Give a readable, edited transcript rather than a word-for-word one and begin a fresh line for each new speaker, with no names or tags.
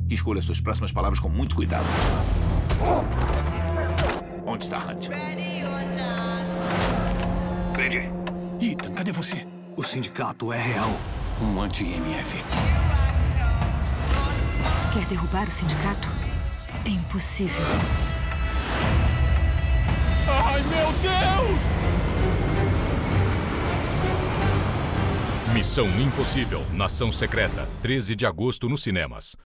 Escolha suas próximas palavras com muito cuidado. Onde está Hunt?
Grande.
Ethan, cadê você?
O sindicato é real.
Um anti-MF.
Quer derrubar o sindicato? É impossível.
Ai, meu Deus!
Missão Impossível, Nação Secreta, 13 de agosto nos cinemas.